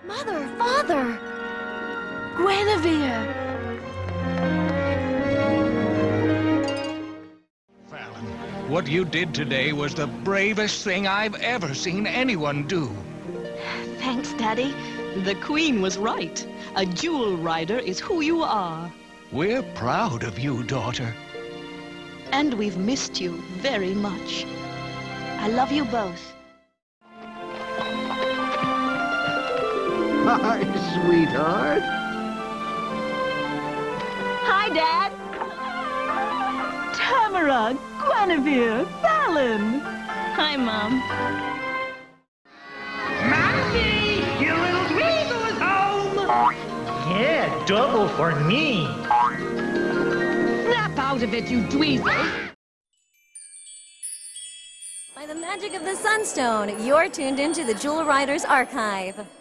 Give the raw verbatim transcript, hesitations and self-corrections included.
Mother, Father! Gwenevere! Fallon, what you did today was the bravest thing I've ever seen anyone do. Thanks, Daddy. The Queen was right. A jewel rider is who you are. We're proud of you, daughter. And we've missed you very much. I love you both. Hi, sweetheart. Hi, Dad. Tamara, Gwenevere, Fallon. Hi, Mom. Mumsy, your little Dweasel is home! Yeah, double for me. Snap out of it, you Dweasel! By the magic of the Sunstone, you're tuned into the Jewel Riders Archive.